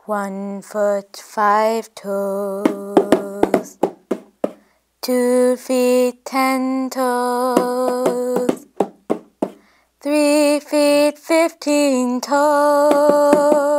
1 foot 5 toes, 2 feet 10 toes, 3 feet 15 toes.